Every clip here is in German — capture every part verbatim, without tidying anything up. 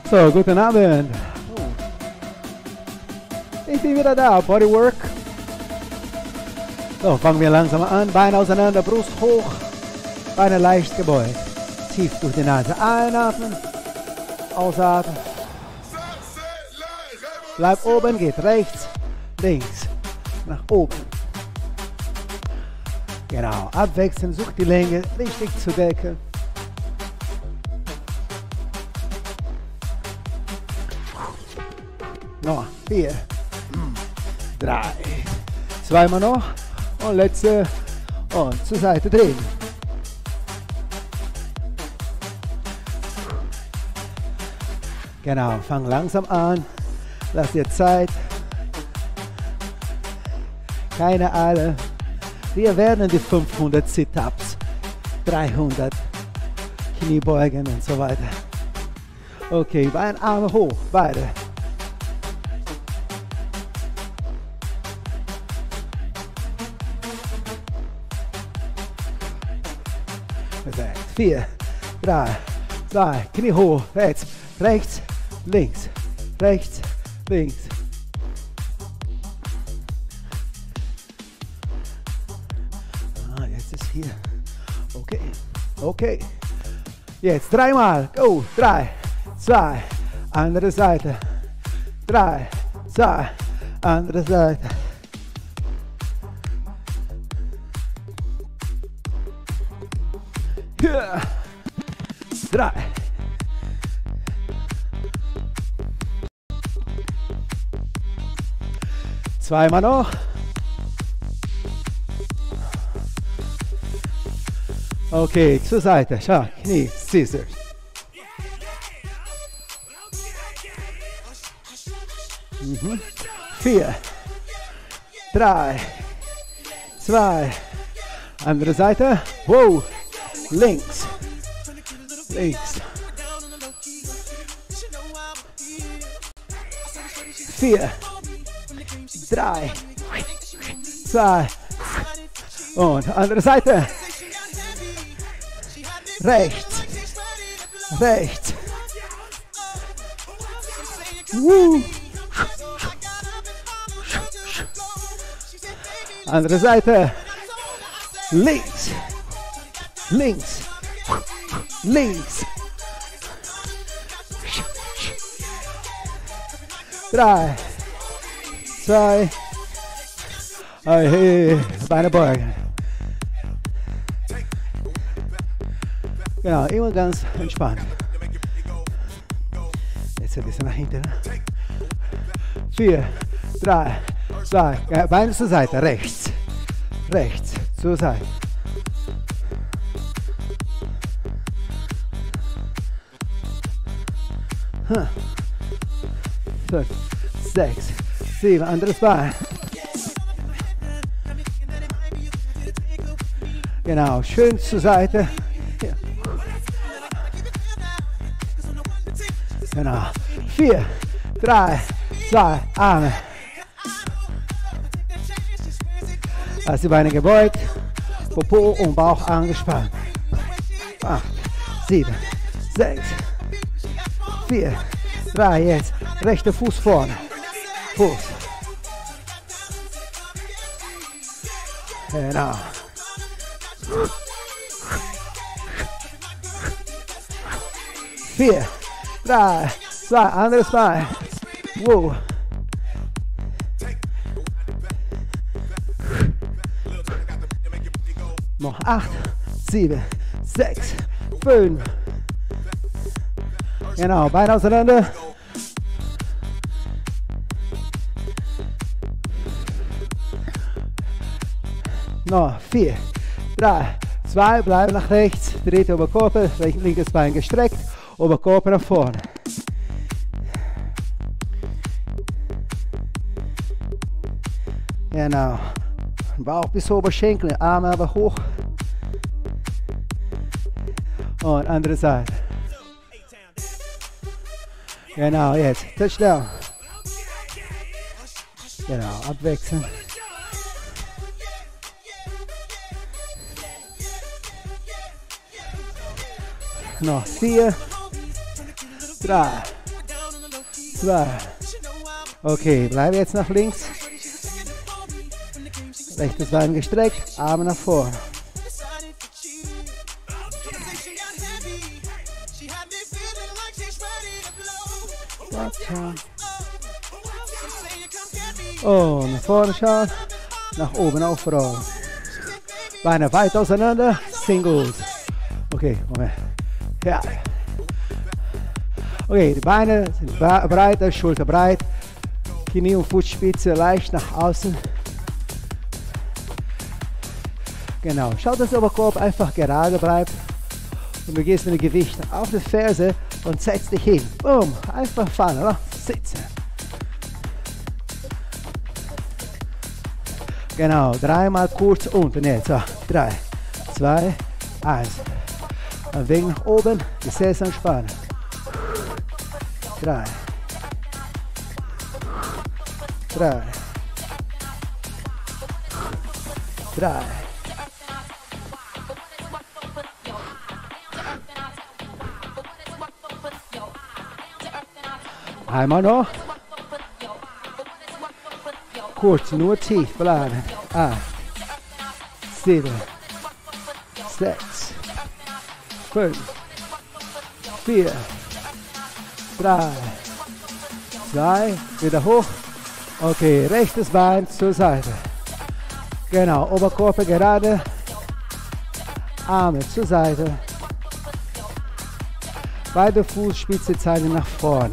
So, guten Abend. Ich bin wieder da, Bodywork. So, fangen wir langsam an. Beine auseinander, Brust hoch, Beine leicht gebeugt. Tief durch die Nase einatmen, ausatmen. Bleib oben, geht rechts, links, nach oben. Genau, abwechseln, such die Länge richtig zu decken. Noch vier, drei, zweimal noch und letzte und zur Seite drehen. Genau, fang langsam an, lass dir Zeit, keine Eile. Wir werden die fünfhundert Sit-Ups, dreihundert Kniebeugen und so weiter. Okay, Beinarme hoch, beide. Vier, drei, zwei, Knie hoch, rechts, rechts, links, rechts, links. Ah, jetzt ist hier. Okay, okay. Jetzt dreimal. Go. Drei, zwei, andere Seite. Drei, zwei, andere Seite. Ja. Drei. Zweimal noch. Okay, zur Seite. Schau, Knie, Scissors. Mhm. Vier, drei, zwei, andere Seite. Wow, links, links. Vier, drei, zwei und andere Seite. Rechts, rechts. Woo. Andere Seite. Links, links, links. Drei, zwei, hey, Beine beugen. Genau, immer ganz entspannt. Jetzt ein bisschen nach hinten. Vier, drei, zwei, Beine zur Seite, rechts, rechts, zur Seite. Fünf, sechs, sieben, anderes Bein. Genau, schön zur Seite. Hier. Genau. Vier, drei, zwei, Arme. Lass die Beine gebeugt, Popo und Bauch angespannt. Acht, sieben, sechs, vier, drei, jetzt rechter Fuß vorne. Fuß. Genau. Vier, drei, zwei, anderes Bein. Wow. Noch acht, sieben, sechs, fünf. Genau, Beine auseinander. Noch vier, drei, zwei, bleiben nach rechts, dritte Oberkörper, linkes Bein gestreckt, Oberkörper nach vorne. Genau, Bauch bis Oberschenkel, Arme aber hoch. Und andere Seite. Genau, jetzt Touchdown. Genau, abwechseln. Noch vier, drei, zwei. Okay, bleibe jetzt nach links. Rechtes Bein gestreckt, Arme nach vorne. Oh, nach vorne schauen, nach oben aufrollen. Beine weit auseinander, sind gut. Okay, Moment. Ja. Okay, die Beine sind breit, Schulter breit, Knie und Fußspitze leicht nach außen. Genau, schau, dass der Oberkörper einfach gerade bleibt. Und du gehst mit dem Gewicht auf die Ferse und setzt dich hin. Boom, einfach fallen, oder? Sitzen. Genau, dreimal kurz unten jetzt. So, drei, zwei, eins. Ein Weg nach oben, Gesäß anspannen. Drei. Drei. Drei. Einmal noch. Kurz, nur tief bleiben. Acht, sieben, sechs, fünf, vier, drei, zwei, wieder hoch. Okay, rechtes Bein zur Seite. Genau, Oberkörper gerade, Arme zur Seite. Beide Fußspitze zeigen nach vorne.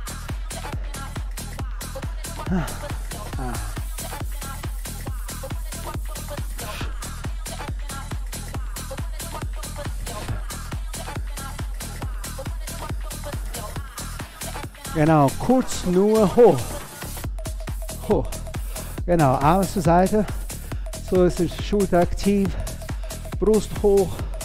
Genau, kurz nur hoch. Hoch. Genau, Arme zur Seite. So ist die Schulter aktiv. Brust hoch.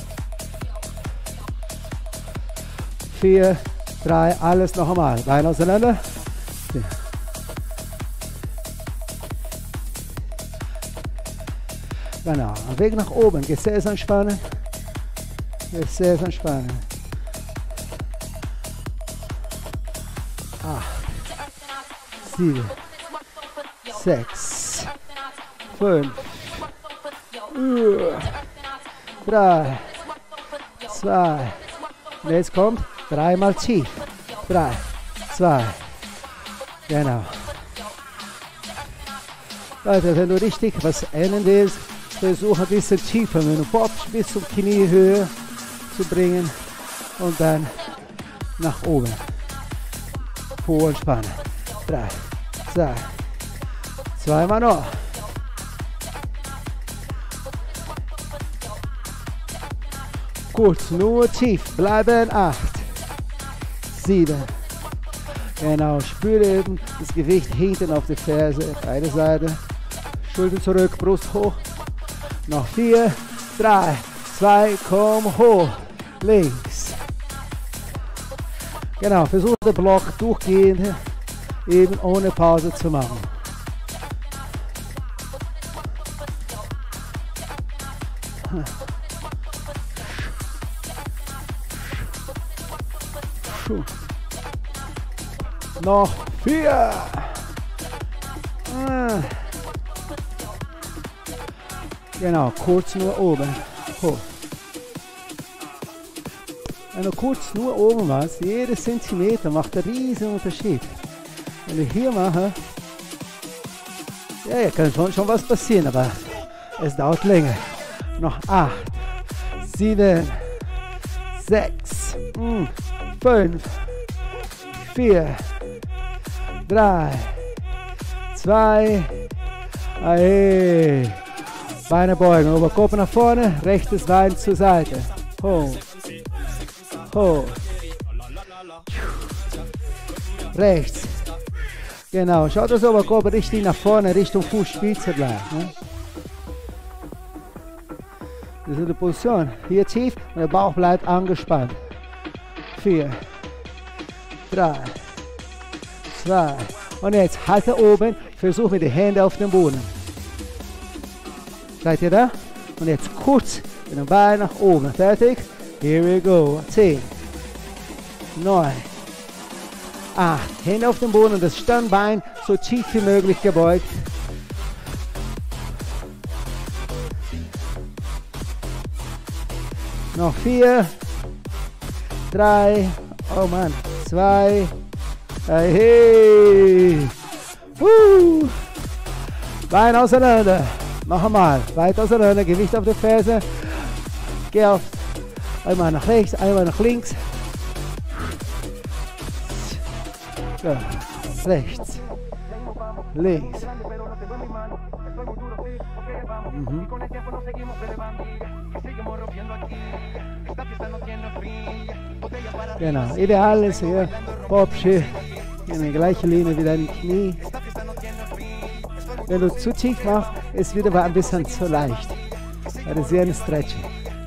Vier, drei, alles noch einmal. Beine auseinander. Genau, Weg nach oben. Gesäß anspannen. Gesäß anspannen. acht, sieben, sechs, fünf, drei, zwei. Und jetzt kommt dreimal tief. drei, zwei. Genau. Leute, wenn du richtig was ändern willst, versuche ein bisschen tiefer, wenn du bobbst, bis zum Kniehöhe zu bringen und dann nach oben. Po entspannen. drei, zwei, zweimal noch. Kurz, nur tief bleiben. acht, sieben. Genau, spüre eben das Gewicht hinten auf die Ferse, beide Seiten. Schulter zurück, Brust hoch. Noch vier, drei, zwei, komm hoch. Links. Genau, versuche den Block durchgehend, eben ohne Pause zu machen. Noch vier. Genau, kurz nur oben. Hoch. Wenn du kurz nur oben warst, jeder Zentimeter macht einen riesen Unterschied. Wenn ich hier mache, ja, ja, kann schon, schon was passieren, aber es dauert länger. Noch acht, sieben, sechs, fünf, vier, drei, zwei, hey. Beine beugen, Oberkörper nach vorne, rechtes Bein zur Seite. Hoch, hoch, rechts. Genau, schaut, dass der Oberkörper richtig nach vorne, Richtung Fußspitze bleibt. Ne? Das ist die Position. Hier tief und der Bauch bleibt angespannt. Vier, drei, zwei. Und jetzt halte oben, versuch mit den Händen auf den Boden. Seid ihr da? Und jetzt kurz mit dem Bein nach oben. Fertig? Here we go. zehn, neun, acht. Hände auf den Boden, das Standbein so tief wie möglich gebeugt. Noch vier, drei, oh Mann, zwei, hey, hey. Uh. Bein auseinander, noch einmal, weit auseinander, Gewicht auf die Ferse, geh auf, einmal nach rechts, einmal nach links, so. Rechts, links, mhm. Genau, ideal ist hier Popschi in die gleiche Linie wie dein Knie. Wenn du zu tief machst, ist wieder ein bisschen zu leicht. Das ist sehr ein Stretching.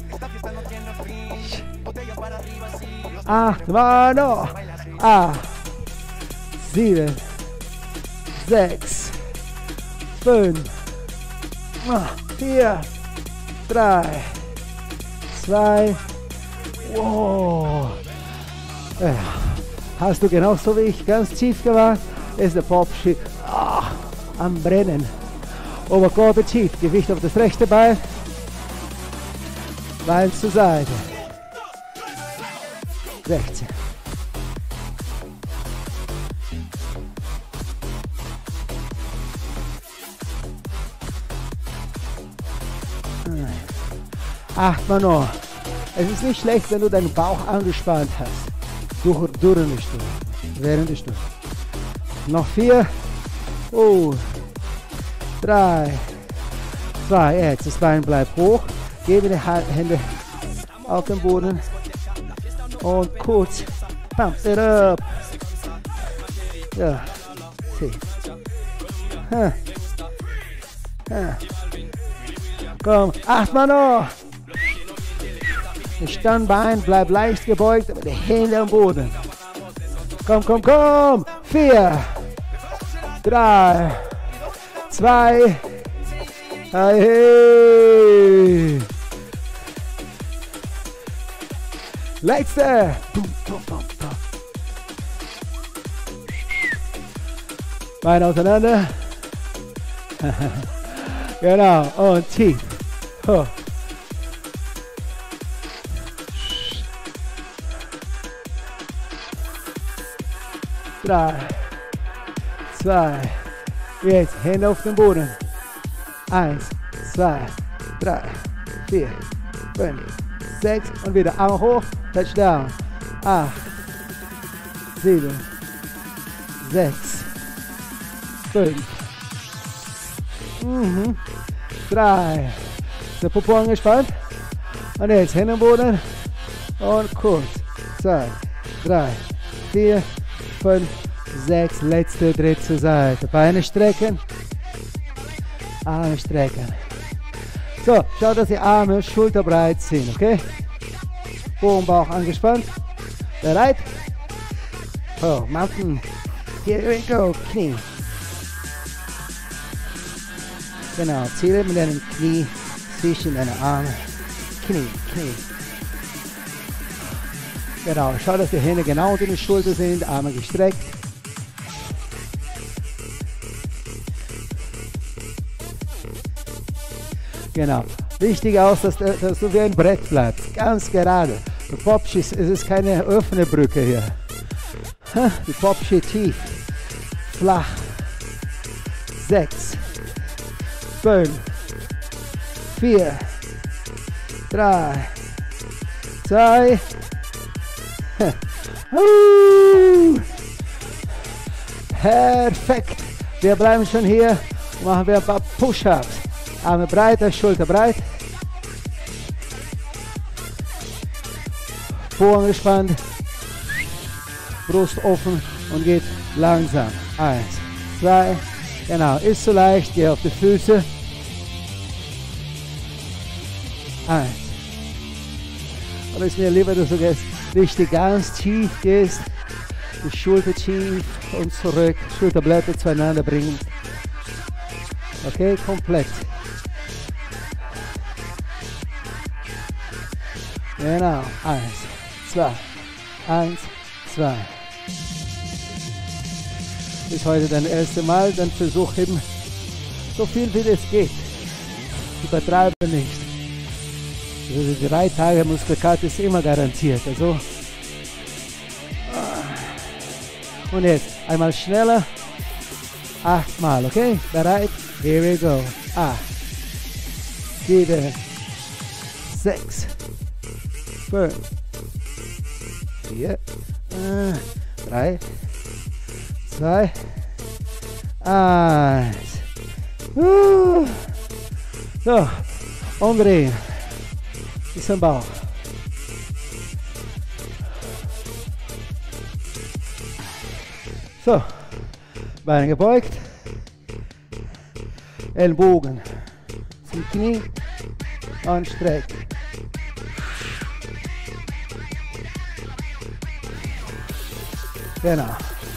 Acht, mal noch. Acht, sieben, sechs, fünf, vier, drei, zwei, wow. Ja. Hast du genauso wie ich ganz tief gemacht, ist der Popschi oh, am Brennen. Oberkörper tief, Gewicht auf das rechte Bein, Bein zur Seite. sechzehn. Achtmal noch. Es ist nicht schlecht, wenn du deinen Bauch angespannt hast. Durch, durch eine Stunde. Während der Stunde. Noch vier. Oh. Drei. Zwei. Jetzt das Bein bleibt hoch. Gebe die Hände auf den Boden. Und kurz. Pump it up. Ja. Sieh. Ha. Ha. Komm. Achtmal noch. Das Standbein bleibt leicht gebeugt, aber die Hände am Boden. Komm, komm, komm. Vier, drei, zwei, hey, hey. Letzte. Beine auseinander. Genau, und tief. Hoch. Drei, zwei, jetzt Hände auf den Boden. Eins, zwei, drei, vier, fünf, sechs und wieder Arme hoch, Touchdown. Acht, sieben, sechs, fünf, mhm, drei. Ist der Popo angespannt? Und jetzt Hände am Boden und kurz. Zwei, drei, vier, fünf, sechs, letzte, Dritt zur Seite. Beine strecken, Arme strecken. So, schau, dass die Arme schulterbreit sind, okay? Po und Bauch angespannt. Bereit? Oh, Mountain. Here we go, Knie. Genau, ziele mit deinem Knie zwischen deine Arme. Knie, Knie. Genau, schau, dass die Hände genau unter den Schultern sind, Arme gestreckt. Genau. Wichtig auch, dass, dass du wie ein Brett bleibst, ganz gerade. Der Popschi, es ist keine offene Brücke hier. Die Popschi tief, flach. Sechs, fünf, vier, drei, zwei. Perfekt. Wir bleiben schon hier und machen wir ein paar Push-Ups. Arme breiter, Schulter breit. Po angespannt. Brust offen und geht langsam. Eins, zwei. Genau, ist so leicht. Geh auf die Füße. Eins. Aber es ist mir lieber, dass du jetzt richtig ganz tief gehst. Die Schulter tief und zurück. Schulterblätter zueinander bringen. Okay, komplett. Genau. Eins, zwei. Eins, zwei. ist heute dein erstes Mal, dann versuch eben so viel wie es geht. Übertreibe nicht. Also die drei Tage Muskelkater ist immer garantiert. Also. Und jetzt einmal schneller. Achtmal, okay? Bereit? Here we go. Acht, sieben, sechs, fünf, vier, drei, zwei, eins. Uh. So, umdrehen. Bis zum Bauch. So, Beine gebeugt, Ellbogen zum Knie und strecken. Genau.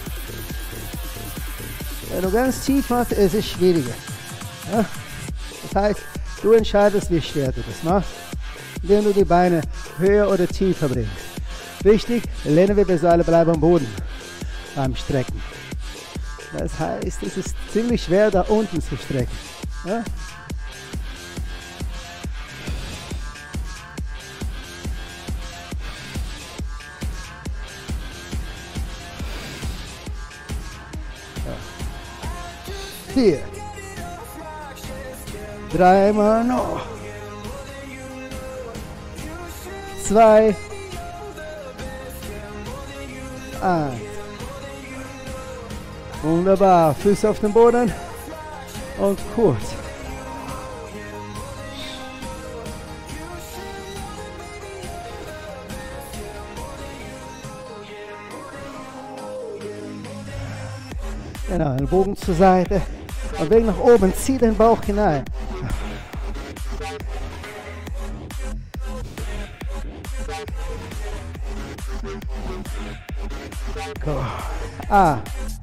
Wenn du ganz tief machst, ist es schwieriger. Ja? Das heißt, du entscheidest, wie schwer du das machst, indem du die Beine höher oder tiefer bringst. Wichtig, Lendenwirbelsäule bleibt am Boden beim Strecken. Das heißt, es ist ziemlich schwer, da unten zu strecken. Ja? Vier. Dreimal noch. Zwei. Eins. Wunderbar. Füße auf den Boden. Und kurz. Genau, den Bogen zur Seite. Und Weg nach oben. Zieh den Bauch hinein. Go. Ah.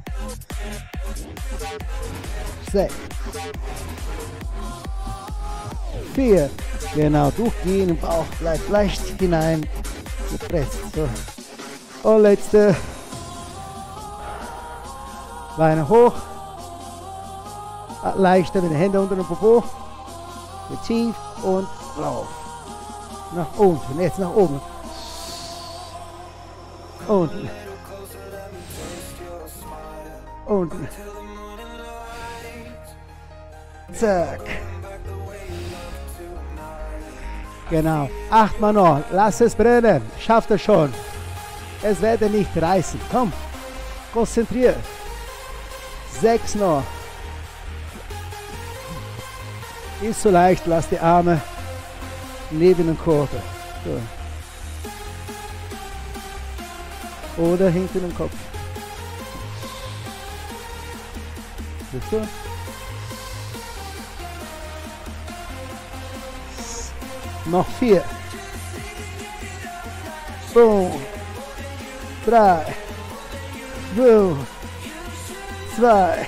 Sechs. Vier. Genau, durchgehen im Bauch. Bleibt leicht hinein. Gepresst. So. Und letzte. Beine hoch. Leichter mit den Händen unter dem Popo. Tief und lauf. Nach unten. Jetzt nach oben. Unten. Unten. Zack. Genau. Achtmal noch. Lass es brennen. Schafft es schon. Es werde nicht reißen. Komm. Konzentriert. Sechs noch. Ist so leicht. Lass die Arme neben den Körper. So. Oder hinter dem Kopf. Siehst du? Noch vier. Boom. Drei. Boom. Zwei.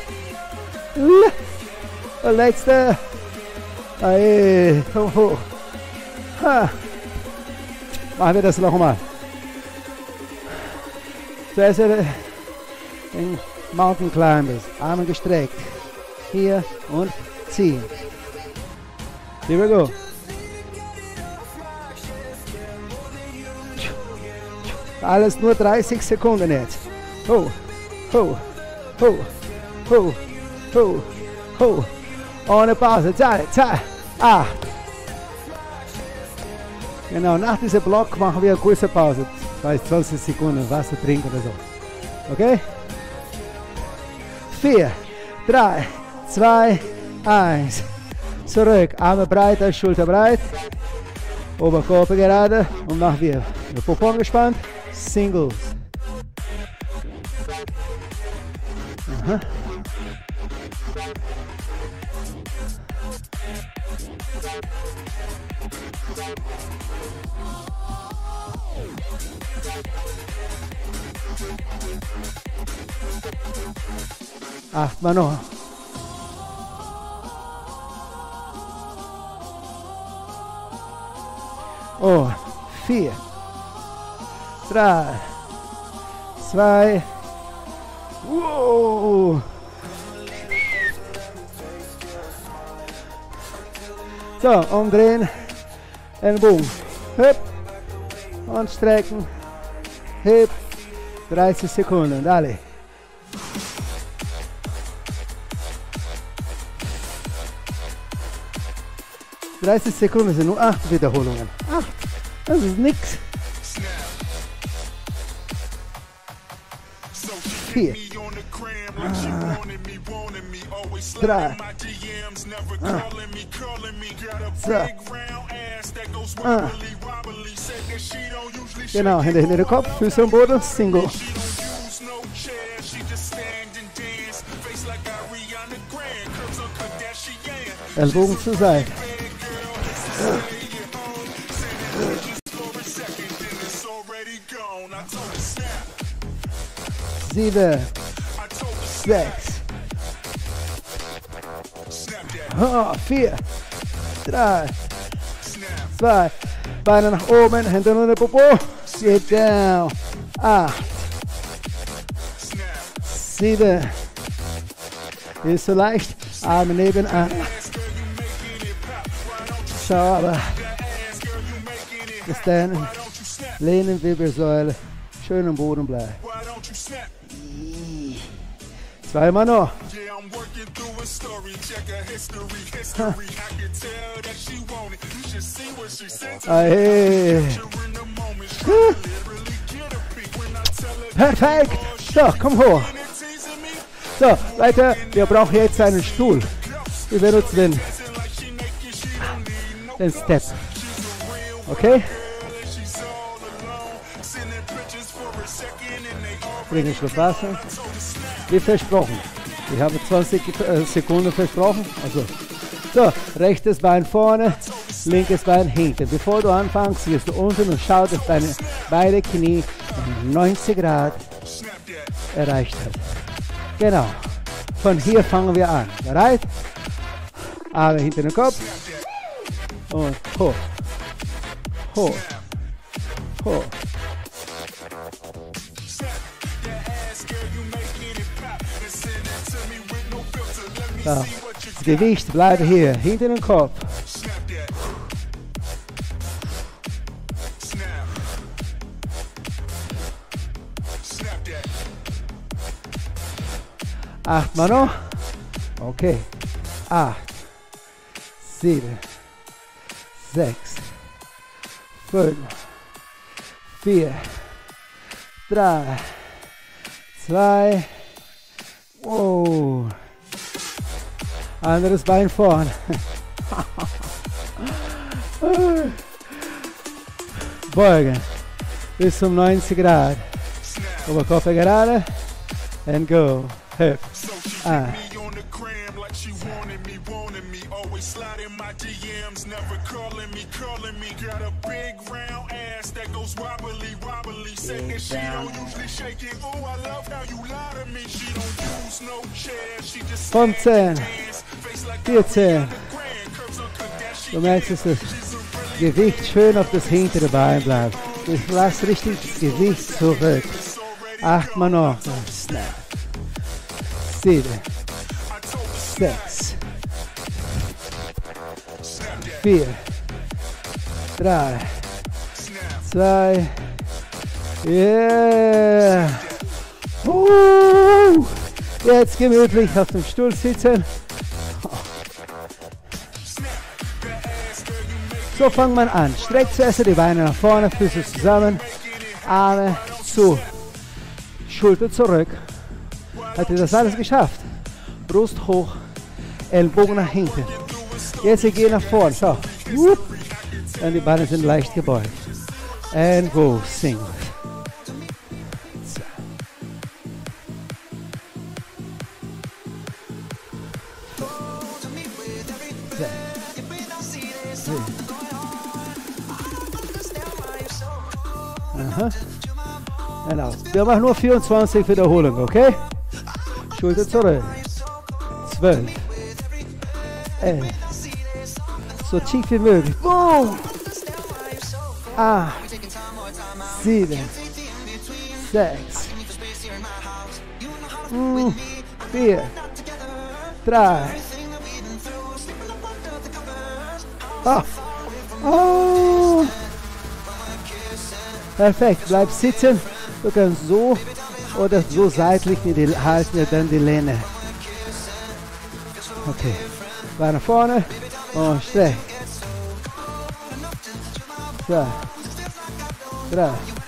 Und letzte. Aye. Komm hoch. Ha. Machen wir das nochmal. Zuerst den Mountain Climbers. Arme gestreckt. Hier und ziehen. Here we go. Alles nur dreißig Sekunden jetzt. Ho, ho, ho, ho, ho, ho. Ohne Pause. Zwei, zwei, acht. Genau, nach diesem Block machen wir eine kurze Pause. zwanzig Sekunden Wasser trinken oder so. Okay? Vier, drei, zwei, eins. Zurück. Arme breiter, Schulter breit. Oberkörper gerade. Und machen wir. Der Popo angespannt. Singles. Aha. Achtmal noch. Oh, vier, drei, zwei, Wow. So, umdrehen, Ellenbogen, hüpp und strecken, hüpp, dreißig Sekunden, alle. dreißig Sekunden sind nur acht Wiederholungen. acht, das ist nix. vier, drei, zwei, genau, Hände hinter den Kopf, Füße am Boden, Single. Ellbogen zur Seite. Sieben, sechs, oh, vier, drei, zwei, Beine nach oben, Hände unter den Popo, sit down, acht, sieben, ist so leicht, Arme nebenan, schau aber, gestanden, lehnen, Wirbelsäule, schön am Boden bleiben. Zweimal noch. Hey. Perfekt. So, komm hoch. So, weiter. Wir brauchen jetzt einen Stuhl. Wir benutzen den, den Step. Okay? Bring einen Schluck Wasser. Wie versprochen. Ich habe zwanzig Sekunden versprochen. Also, so, rechtes Bein vorne, linkes Bein hinten. Bevor du anfängst, gehst du unten und schau, dass deine beide Knie neunzig Grad erreicht hat. Genau. Von hier fangen wir an. Bereit? Arme hinter den Kopf. Und hoch. Hoch. Hoch. So, das Gewicht bleibt hier, hinter dem Kopf. Achtmal noch. Okay. Acht, sieben, sechs, fünf, vier, drei, zwei, wow. Anderes Bein vorn. Beugen. Bis zum neunzig Grad. Oberkörper gerade. And go. Hüp. Ah. fünfzehn, vierzehn. Du merkst, dass das Gewicht schön auf das hintere Bein bleibt. Ich lasse richtig das Gewicht zurück. Achtmal noch. Snap. Sieben, sechs, vier, drei, zwei, yeah. Uh, jetzt gemütlich auf dem Stuhl sitzen. So fängt man an. Streckt zuerst die Beine nach vorne, Füße zusammen, Arme zu, Schulter zurück. Hat ihr das alles geschafft? Brust hoch, Ellbogen nach hinten. Jetzt ihr geht nach vorne. Schau. Und die Beine sind leicht gebeugt. And go, sing. Aha. Genau. Wir machen nur vierundzwanzig Wiederholungen, okay? Schulter zurück. zwölf. elf. So tief wie möglich. Boom. acht. sieben. sechs. Mm, vier, drei. Oh. Oh. Perfekt, bleib sitzen. Du kannst so oder so seitlich mit die, halten wir dann die Lehne. Okay, Beine vorne und streck. Zwei, drei.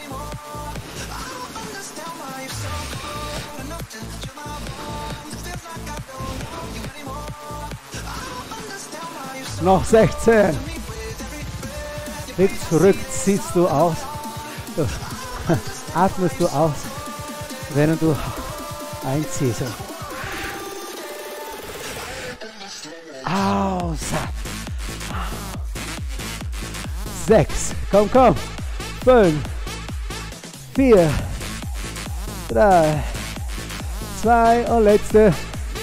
Noch sechzehn. Blick zurück, ziehst du aus. So. Atmest du aus, während du einziehst. Aus. Sechs. Komm, komm. Fünf. Vier. Drei. Zwei und letzte.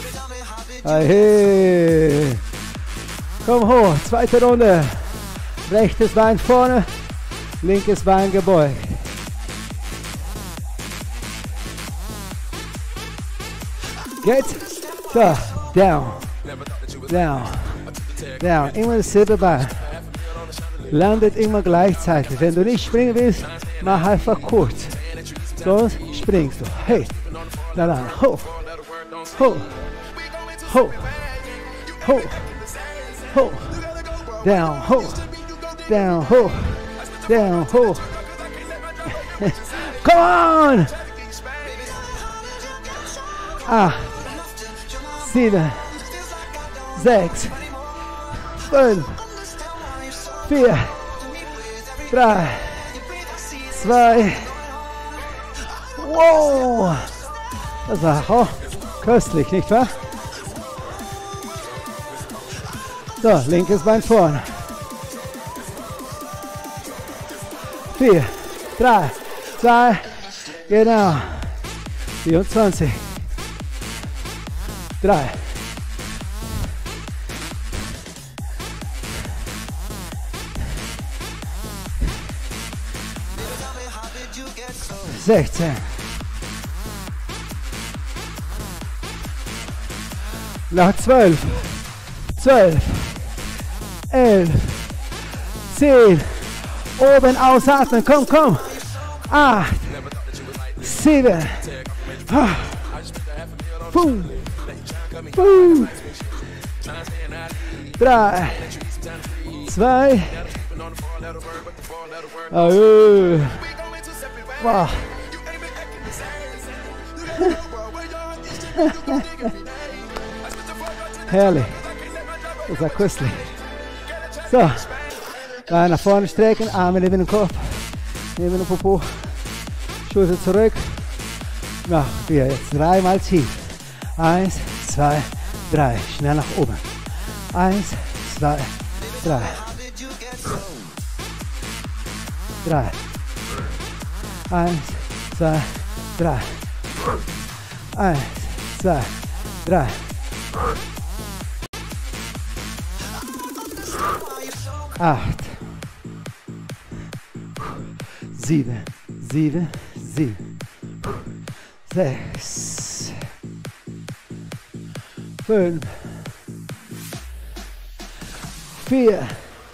Hey. Komm hoch. Zweite Runde. Rechtes Bein vorne. Linkes Bein gebeugt. Geht. So. Down. Down. Down. Immer dasselbe Bein. Landet immer gleichzeitig. Wenn du nicht springen willst, mach einfach kurz. Sonst springst du. Hey. Na dann. Hoch. Hoch. Hoch. Hoch. Hoch. Down. Hoch. Down. Hoch. Down. Hoch. Come on. Acht. Sieben. Sechs. Fünf. Vier. Drei. Zwei. Wow. Das war auch köstlich, nicht wahr? So, linkes Bein vorne. Vier, drei, zwei, genau. vierundzwanzig. Drei. sechzehn. Nach zwölf. zwölf. elf. zehn. Oben ausatmen. Komm, komm. acht. sieben. fünf. fünf. drei. zwei. Oh. Wow. Herrlich. Das war köstlich. So. Beine nach vorne strecken, Arme neben den Kopf, neben den Popo, Schulter zurück. Noch wir jetzt dreimal tief. Eins, zwei, drei. Schnell nach oben. Eins, zwei, drei. Drei. Eins, zwei, drei. Eins, zwei, drei. Acht. Sieben. Sieben. Sieben. Sechs. Fünf. Vier.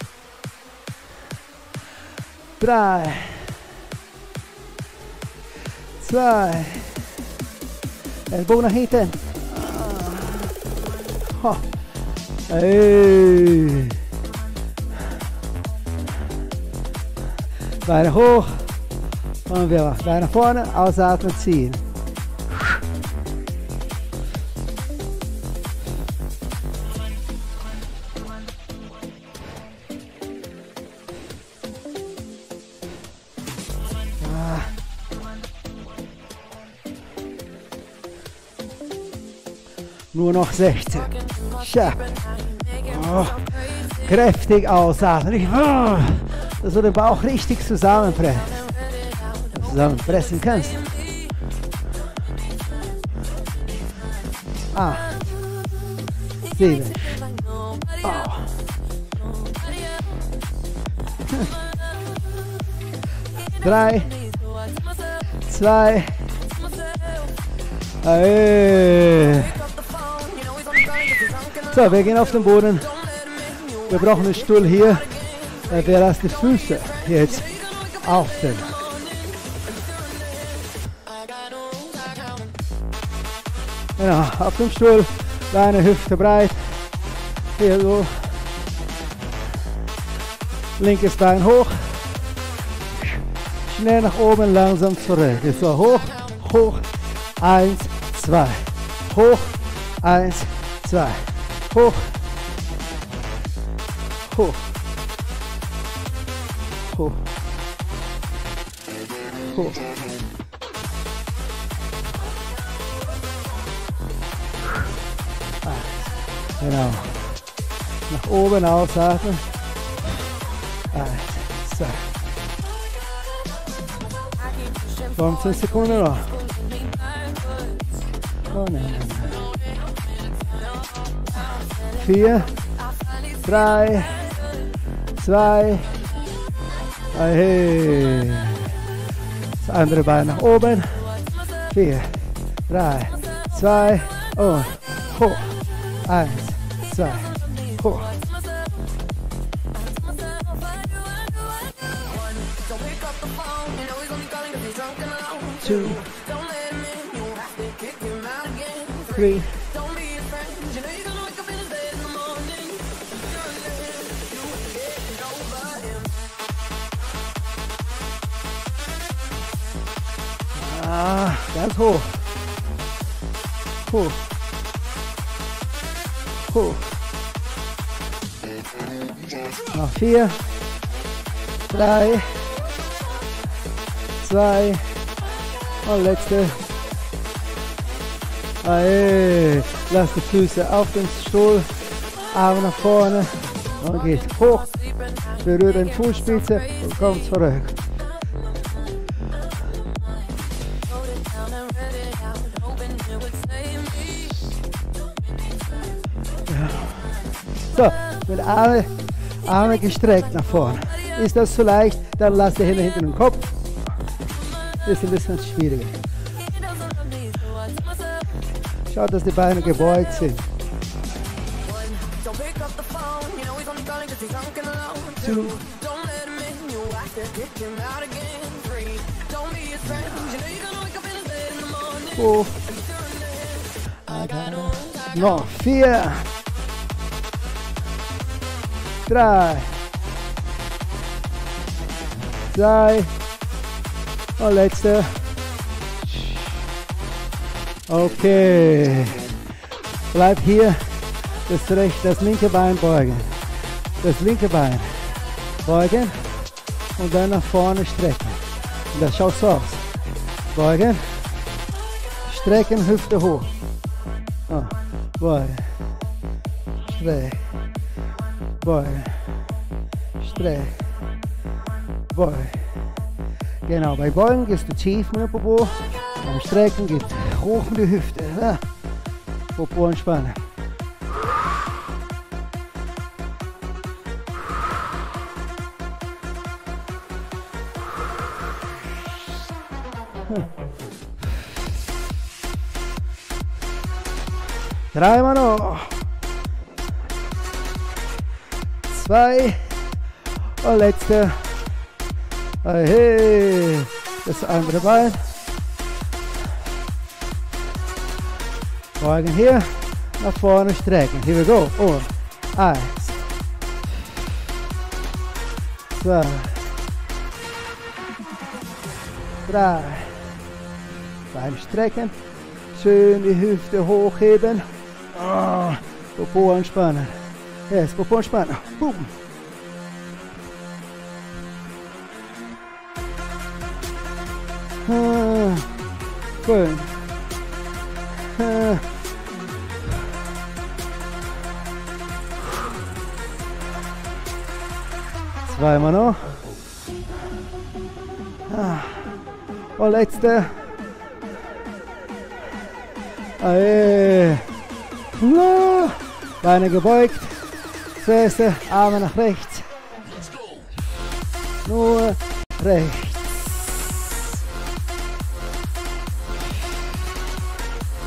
Drei. Zwei. Ellbogen nach hinten. Oh. Hey. Beine hoch. Und wir Beine nach vorne. Ausatmen, ziehen. Nur noch sechzehn. Scha. Oh. Kräftig ausatmen. Oh. Dass du den Bauch richtig zusammenpressen. Zusammenpressen kannst. Acht. Sieben. Oh. Drei. Zwei. Hey. So, wir gehen auf den Boden. Wir brauchen einen Stuhl hier. Wir lassen die Füße jetzt auf den. Genau, auf dem Stuhl, deine Hüfte breit. Hier so. Linkes Bein hoch. Schnell nach oben, langsam zurück. So, hoch, hoch. Eins, zwei. Hoch, eins, zwei. Hoch. Hoch. Hoch. Hoch. Genau. Nach oben ausatmen. Eins, zwei. fünfzehn Sekunden noch. Oh nein, nein, nein. Vier, drei, zwei, hey. Das andere Bein nach oben. Vier, drei, zwei und hoch. Eins, zwei, hoch. Two, three, ah, ganz hoch. Hoch. Hoch. Noch vier, drei, zwei und letzte. Hey. Lass die Füße auf den Stuhl, Arme nach vorne und geht hoch. Berührt den Fußspitze und kommt zurück. So, mit Arme, Arme gestreckt nach vorne. Ist das zu leicht, dann lass die Hände hinter den Kopf. Ist ein bisschen schwieriger. Schaut, dass die Beine gebeugt sind. Two. Four. Noch vier. Drei, zwei und letzte. Okay, bleib hier, das rechte, das linke Bein beugen, das linke Bein beugen und dann nach vorne strecken. Und das schaut so aus. Beugen, strecken, Hüfte hoch. Oh, beugen, strecken. Beugen, streck, beugen. Genau, bei Beugen gehst du tief mit dem Popo, beim Strecken geht hoch mit die Hüfte. Ja. Popo entspannen. Hm. Dreimal noch. Zwei und letzte. Hey, das andere Bein. Beugen hier, nach vorne strecken. Here we go. Und eins, zwei, drei. Bein strecken. Schön die Hüfte hochheben. Oh, Popo entspannen. Yes, Popo entspannen. Boom. Ah, fünf. Ah. Zweimal noch. Ah. Und letzte. Aye. No. Beine gebeugt. Feste, Arme nach rechts. Nur rechts.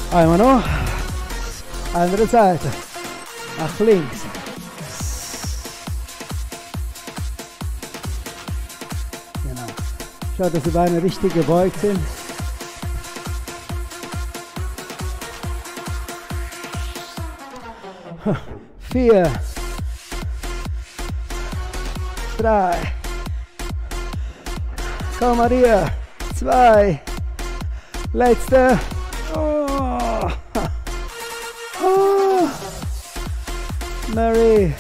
Einmal noch. Andere Seite. Nach links. Genau. Schaut, dass die Beine richtig gebeugt sind. Vier. Drei. Komm, Maria. Zwei. Letzte. Oh. Oh. Mary.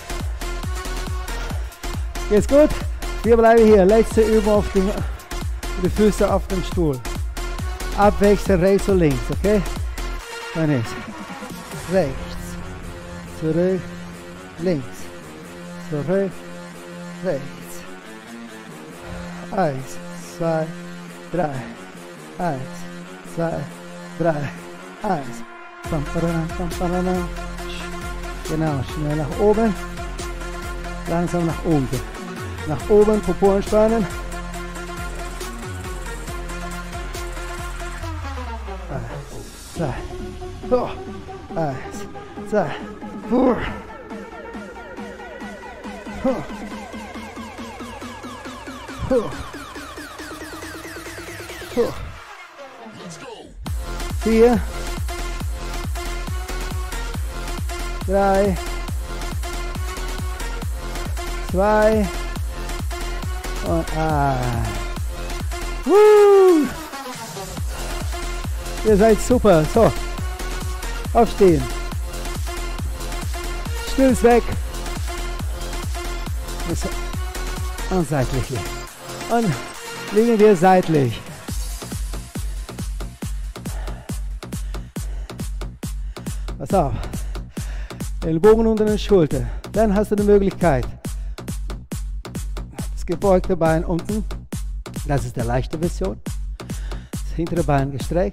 Geht's gut? Wir bleiben hier. Letzte Übung auf dem, die Füße auf dem Stuhl. Abwechseln rechts und links, okay? Dann ist rechts, zurück, links, zurück, rechts. Eins, zwei, drei. Eins, zwei, drei. Eins. Bam, badana, bam, badana. Genau, schnell nach oben. Langsam nach unten. Nach oben, Popo entspannen. Eins, zwei, oh. Eins, zwei, oh. Oh. Oh. Oh. Vier, drei, zwei und eins. Woo! Ihr seid super. So, aufstehen. Stühls weg. Und seitlich. Und liegen wir seitlich. Pass auf. Ellbogen unter den Schultern. Dann hast du die Möglichkeit. Das gebeugte Bein unten. Das ist die leichte Version. Das hintere Bein gestreckt.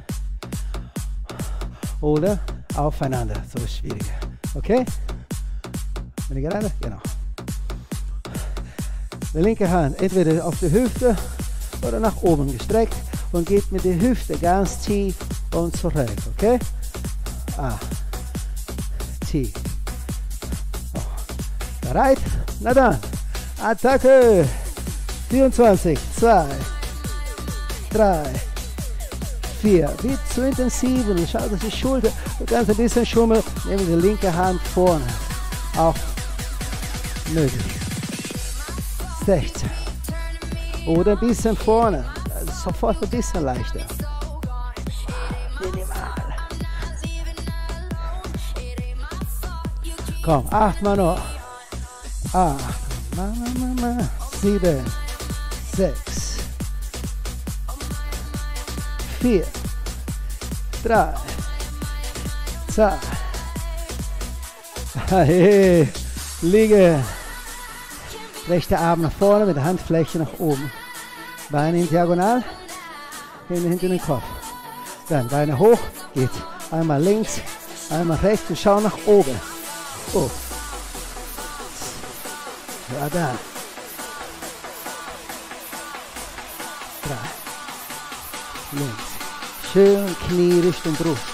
Oder aufeinander. So ist schwieriger. Okay? Bin ich gerade? Genau. Die linke Hand entweder auf die Hüfte oder nach oben gestreckt und geht mit der Hüfte ganz tief und zurück. Okay? Ah. Tief. Oh. Bereit? Na dann. Attacke. vierundzwanzig, zwei, drei, vier. Wird zu intensiv und schau, dass die Schulter, du kannst ein bisschen schummeln, nehme die linke Hand vorne. Auch möglich. sechzehn. Oder ein bisschen vorne. Das ist sofort ein bisschen leichter. Minimal. Komm, achtmal noch. Acht. Mama, Mama. Sieben. Sechs. Vier. Drei. Zwei. Hey. Liege. Rechter Arm nach vorne mit der Handfläche nach oben. Beine in Diagonal. Hände hinter den Kopf. Dann Beine hoch. Geht einmal links, einmal rechts und schau nach oben. Oh. Ja, da. Drei. Links. Schön Knie Richtung Brust.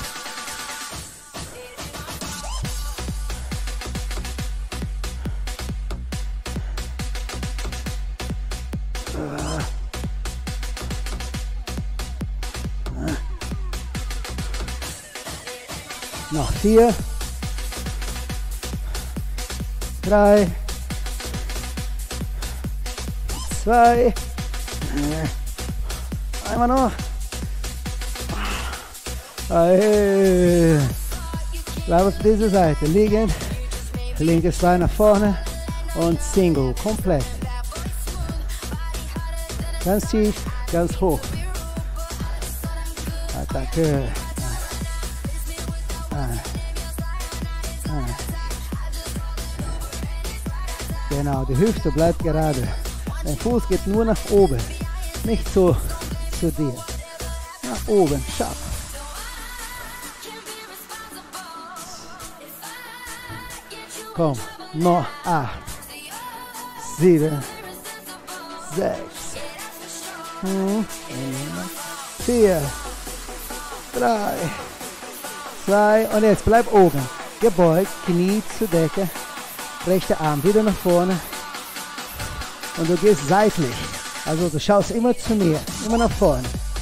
Noch vier. Drei, zwei, einmal noch. Hey. Bleib auf dieser Seite liegen, linkes Bein nach vorne und Single, komplett. Ganz tief, ganz hoch. Attacke. Genau, die Hüfte bleibt gerade. Dein Fuß geht nur nach oben, nicht so zu dir. Nach oben, schaff. Komm, noch acht, sieben, sechs, vier, drei, zwei und jetzt bleib oben. Gebeugt, Knie zur Decke, rechter Arm wieder nach vorne und du gehst seitlich. Also du schaust immer zu mir, immer nach vorne.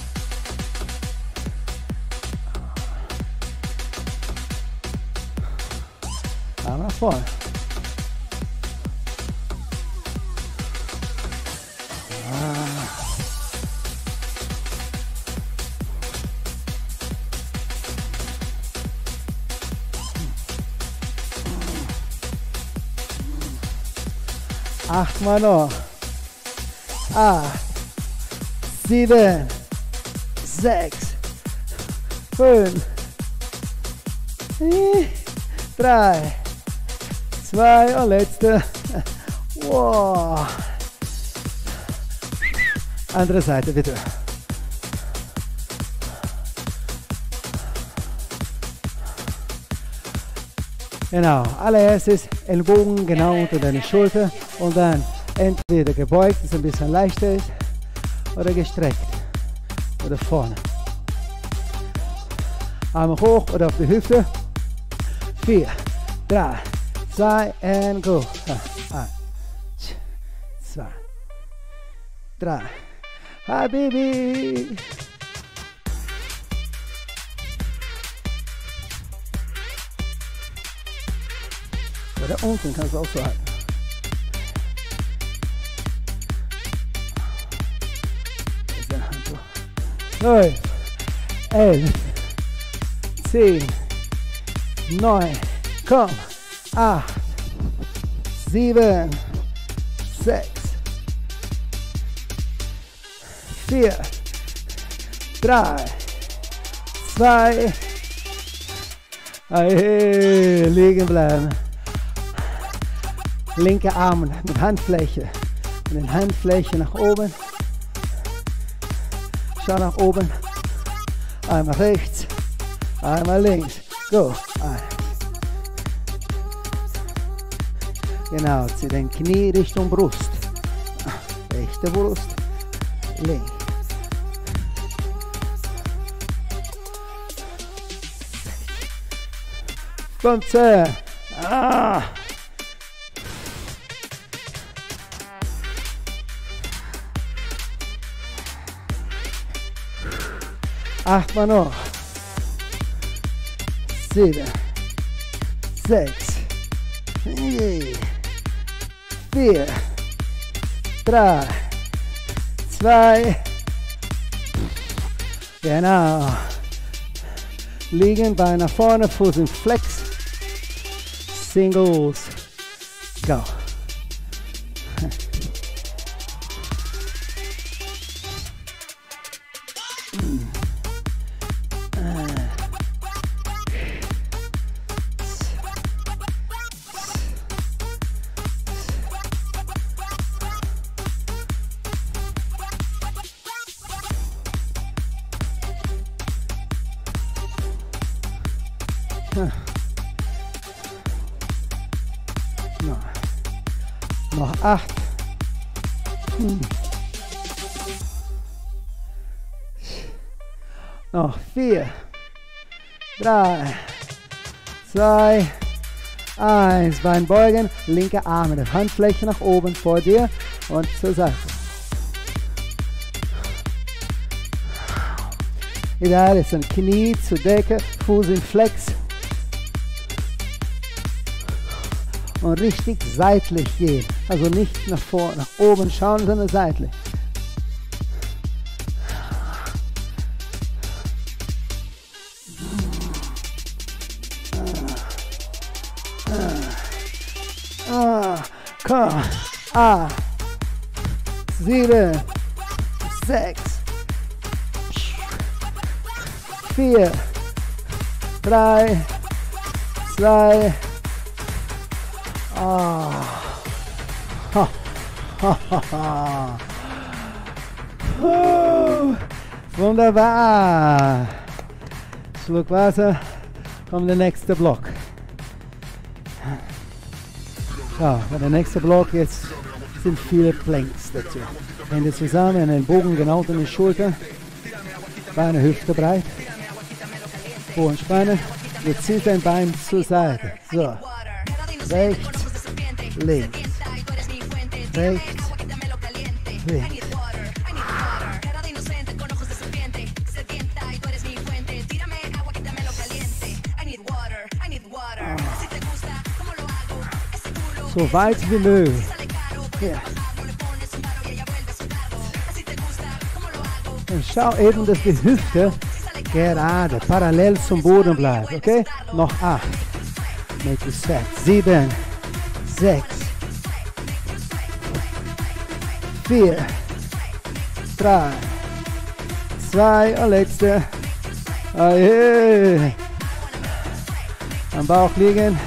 Arm nach vorne. Achtmal noch. Acht, sieben, sechs, fünf, drei, zwei und letzte. Wow. Andere Seite bitte. Genau, allererstes Ellbogen genau unter deine Schulter und dann entweder gebeugt, dass es ein bisschen leichter ist, oder gestreckt oder vorne. Arme hoch oder auf die Hüfte. Vier, drei, zwei and go. Eins, zwei, drei. Habibi. Oder unten kannst du auch so halten. Zwölf, elf, zehn, neun, komm, acht, sieben, sechs, vier, drei, zwei, hey, liegen bleiben. Linke Arm mit Handfläche, mit den Handflächen nach oben. Schau nach oben. Einmal rechts, einmal links. Go. Ein. Genau, zieh den Knie Richtung Brust. Rechte Brust, links. fünfzehn. Ah. Achtmal noch. Sieben, sechs, vier, drei, zwei. Genau. Liegen, Bein nach vorne, Fuß im Flex. Singles. Go. Noch, noch acht. Hm. Noch vier, drei, zwei, eins. Bein beugen, linke Arm mit der Handfläche nach oben vor dir und zur Seite. Ideal ist ein Knie zur Decke, Fuß in Flex. Und richtig seitlich gehen. Also nicht nach vorne, nach oben schauen, sondern seitlich. Ah, komm. Ah. Sieben. Sechs. Vier. Drei. Zwei. Ah. Ha. Ha, ha, ha. Uh, wunderbar. Schluck Wasser. Kommt der nächste Block. Ja, der nächste Block jetzt sind viele Planks dazu. Hände zusammen, den Bogen genau unter den Schultern. Beine hüftebreit. Po und Spanne. Jetzt zieht dein Bein zur Seite. So. Rechts, links. Rechts, links. So weit wie möglich. Hier. Und schau eben, dass die Hüfte gerade parallel zum Boden bleibt. Okay? Noch acht. Make it set. Sieben. Sechs. Vier. Drei. Zwei. Und letzte. Aye. Am Bauch liegen.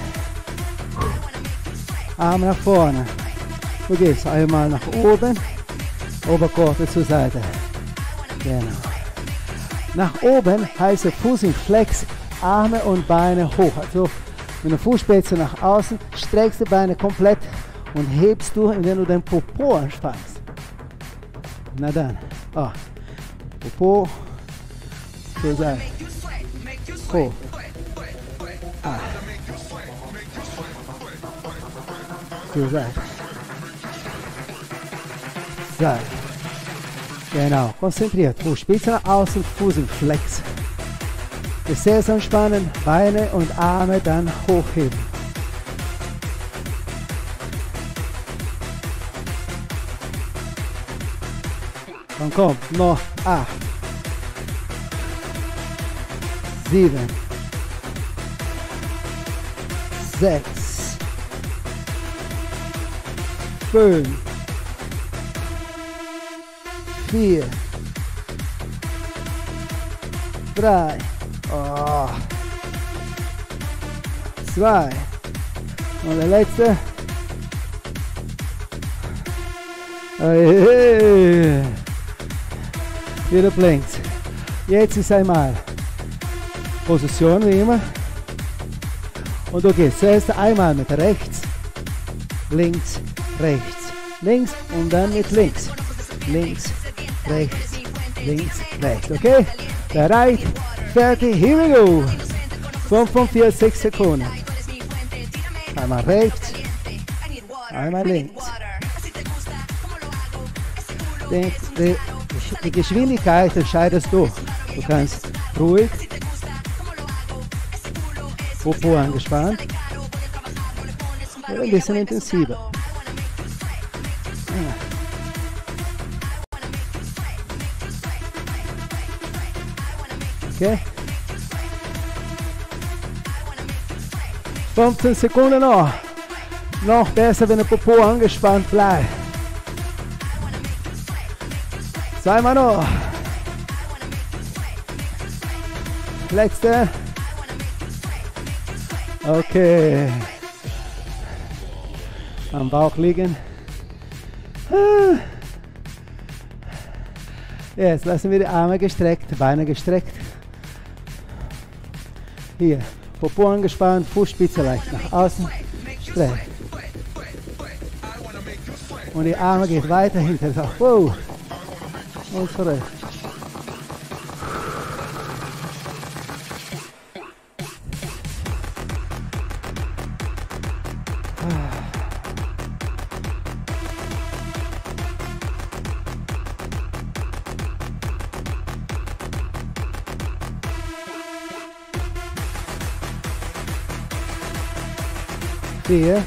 Arm nach vorne. Du gehst einmal nach oben, Oberkörper zur Seite. Genau. Nach oben heißt Fuß in Flex, Arme und Beine hoch. Also mit der Fußspitze nach außen, streckst die Beine komplett und hebst du, indem du den Popo anspannst. Na dann. Oh. Popo zur Seite. Hoch. Ah. Zur Seite. Seite. Genau, konzentriert. Fußspitze nach außen, Fuß im Flex. Gesäß anspannen, Beine und Arme dann hochheben. Dann kommt noch acht. Sieben. Sechs. Fünf. Vier. Drei. Oh. Zwei. Und der letzte. Hey. Wieder links. Jetzt ist einmal Position wie immer. Und du gehst zuerst einmal mit rechts, links, rechts, links und dann mit links. Links, rechts, links, rechts. Okay? Bereit, fertig, here we go. fünfundvierzig Sekunden. Einmal rechts, einmal links. Die, die, die Geschwindigkeit entscheidest du. Du kannst ruhig, Popo angespannt oder ein bisschen intensiver. Okay. fünfzehn Sekunden noch. Noch besser, wenn der Popo angespannt bleibt. Zweimal noch. Letzte. Okay. Am Bauch liegen. Jetzt lassen wir die Arme gestreckt, Beine gestreckt. Hier, Popo angespannt, Fußspitze leicht nach außen, streck. Und die Arme geht weiter hinter. Wow. Und zurück. Vier,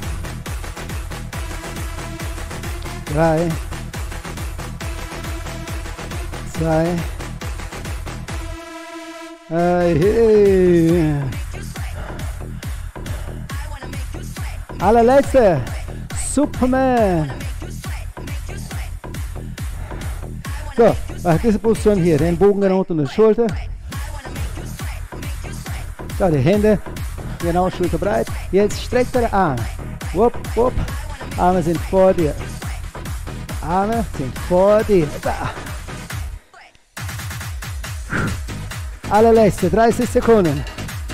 drei, zwei, hey. Allerletzte, Superman. So, diese Position hier, den Bogen unter der Schulter. So, die Hände. Genau, schulterbreit. Jetzt streckt der Arm. Wupp, wupp. Arme sind vor dir. Arme sind vor dir. Da. Allerletzte, dreißig Sekunden.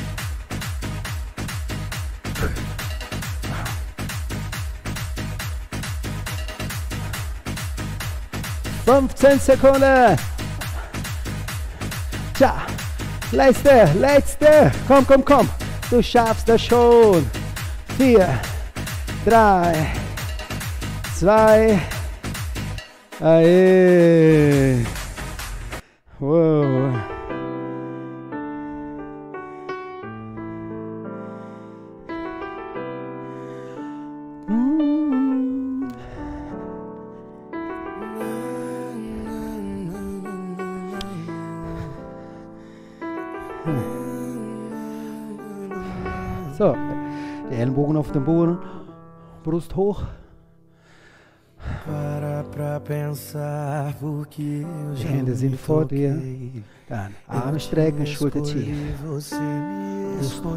fünfzehn Sekunden. Tja, letzte, letzte. Komm, komm, komm. Du schaffst das schon. Vier, drei, zwei, aye. Wow. So, die Ellenbogen auf den Boden, Brust hoch. Die Hände sind vor dir. Dann Arme strecken, Schulter tief. Brust hoch.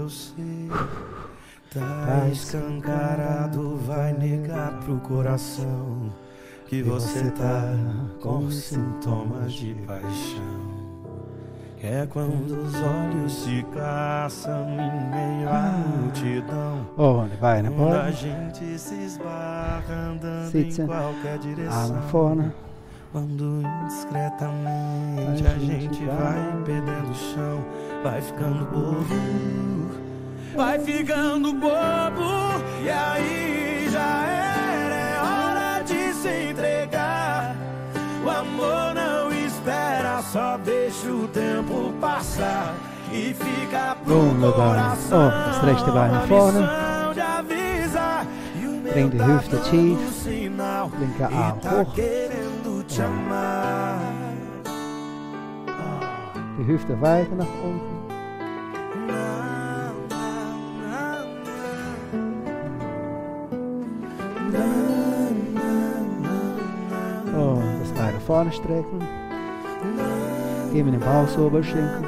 Tá escancarado, vai negar pro coração que você tá com sintomas de paixão. É quando os olhos se caçam em meio à multidão. Oh, die Beine Quando a beugen. gente se esbarra andando Sitzen. em qualquer Arme direção. vorne. Quando indiscretamente a gente vai perdendo o chão, vai ficando bobo, vai ficando bobo, e aí já era, é hora de se entregar. O amor não espera, só deixa o tempo passar e fica pro Wunderbar. coração. Oh, das rechte Bein nach vorne. A missão de avisar, e o meu Bring die tá Hüfte dando tief. sinal, Linker e Arm tá hoch. querendo te amar. Die Hüfte weiter nach unten. Oh, das Bein nach vorne strecken. Gehen wir den Bauch so Oberschenkel.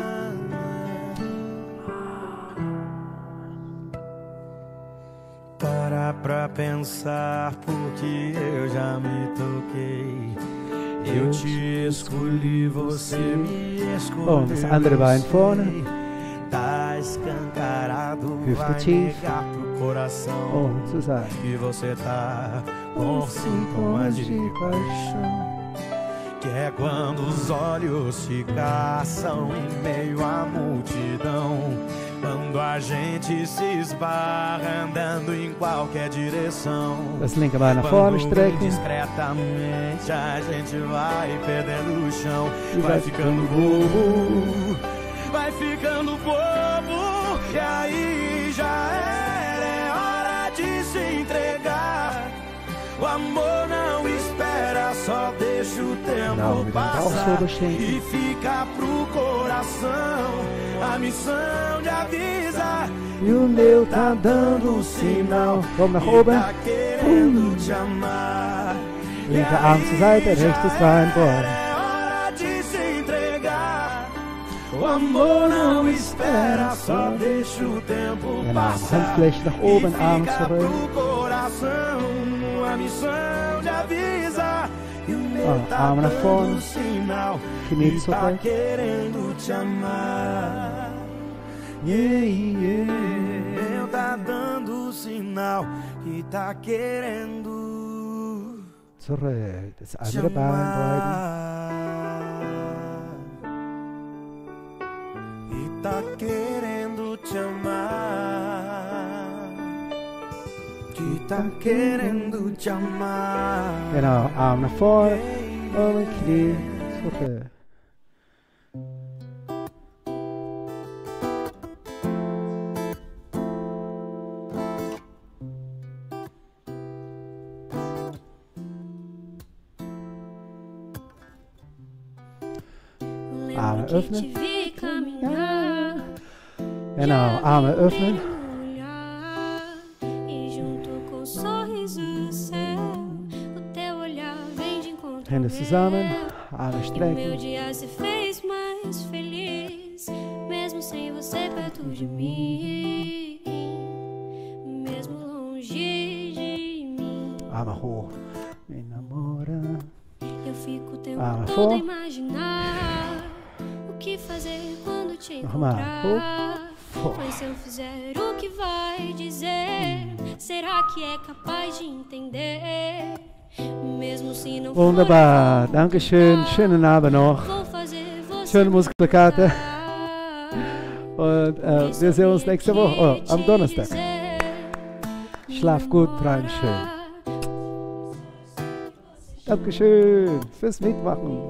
Para pra pensar, porque eu já me toquei. Eu te escolhi, você me escolheu. Oh, das andere Bein vorne. Tá escancarado, Hüfte vai tief. negar pro coração Oh, zusammen. que você tá com sintomas de paixão. Que é quando os olhos se caçam em meio à multidão. Quando a gente se esbarra andando em qualquer direção. Das linke Bein nach vorne Quando strecken. discretamente a gente vai perdendo o chão. E Vai vai ficando bobo, vai ficando bobo. E aí já era, é hora de se entregar. O amor não espera, só deixa o tempo Genau, mit dem Bauch so passar Oberschenkel. e fica pro coração a missão de avisar. E o meu tá dando sinal. Vamos nach E oben. tá querendo te amar. Linker Arm zur Seite, rechtes Bein beugen. É hora de se entregar. O amor não espera, só deixa o tempo Genau, passar. Handfläche nach oben, E Arm fica zurück. pro coração a missão de avisar. E o meu Ah, tá Arme nach dando vorne. sinal. Knie E tá zurück. querendo te amar. Yeah, yeah. Meu tá dando sinal que tá querendo Zurück. Das te andere Bein beugen. amar. E tá querendo te amar. Que tá querendo te amar. Genau, Arm nach vorne. Oben, Knie zurück. Arme öffnen. Genau, Arme öffnen. Hände zusammen, Arme Meu strecken. dia se fez mais feliz, mesmo sem você perto de mim, mesmo longe de mim. Arme hoch. Me namora. Eu fico o tempo Arme todo vor. a imaginar o que fazer quando te Nochmal. encontrar. Vor. Mas se eu fizer o que vai dizer, será que é capaz de entender? Mesmo se não for Wunderbar, Dankeschön, schönen Abend noch. vou fazer você Schöne Muskelkater. gostar. Und äh, wir sehen uns nächste Woche, oh, am Donnerstag. Schlaf gut, träum schön. Dankeschön fürs Mitmachen.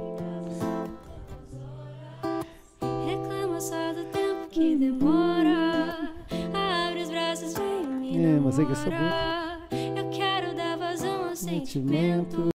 Reclama só do tempo que demora. Abre os braços, vem me É, mas é que eu sou namora. Eu quero dar vazão ao sentimento.